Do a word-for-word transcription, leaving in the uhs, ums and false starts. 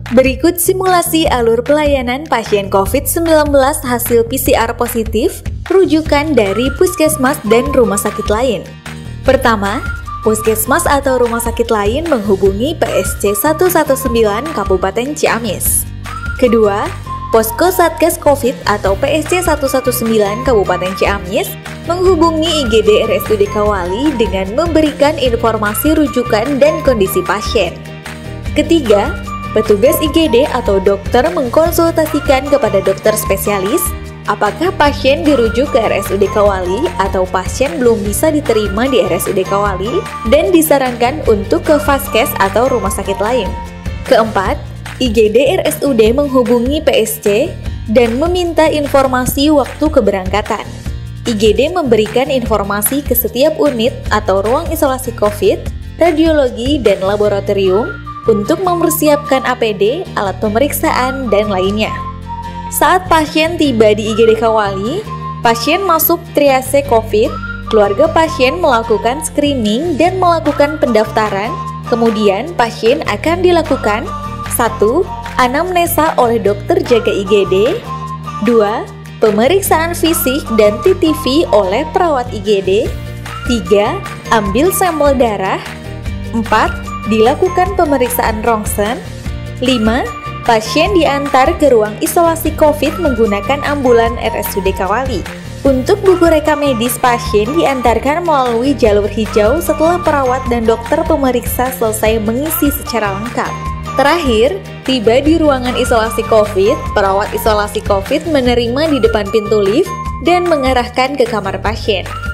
Berikut simulasi alur pelayanan pasien covid sembilan belas hasil P C R positif rujukan dari puskesmas dan rumah sakit lain. Pertama, puskesmas atau rumah sakit lain menghubungi P S C seratus sembilan belas Kabupaten Ciamis. Kedua, Posko Satgas Covid atau P S C seratus sembilan belas Kabupaten Ciamis menghubungi I G D R S U D Kawali dengan memberikan informasi rujukan dan kondisi pasien. Ketiga, petugas I G D atau dokter mengkonsultasikan kepada dokter spesialis apakah pasien dirujuk ke R S U D Kawali atau pasien belum bisa diterima di R S U D Kawali dan disarankan untuk ke Vaskes atau rumah sakit lain. Keempat, I G D R S U D menghubungi P S C dan meminta informasi waktu keberangkatan. I G D memberikan informasi ke setiap unit atau ruang isolasi COVID, radiologi, dan laboratorium untuk mempersiapkan A P D, alat pemeriksaan, dan lainnya. Saat pasien tiba di I G D Kawali, pasien masuk triase COVID, keluarga pasien melakukan screening dan melakukan pendaftaran, kemudian pasien akan dilakukan satu. Anamnesa oleh dokter jaga I G D. Dua. Pemeriksaan fisik dan T T V oleh perawat I G D. Tiga. Ambil sampel darah. Empat. Dilakukan pemeriksaan rongsen. Lima. Pasien diantar ke ruang isolasi COVID menggunakan ambulan R S U D Kawali. Untuk buku rekam medis pasien diantarkan melalui jalur hijau setelah perawat dan dokter pemeriksa selesai mengisi secara lengkap. Terakhir, tiba di ruangan isolasi COVID, perawat isolasi COVID menerima di depan pintu lift dan mengarahkan ke kamar pasien.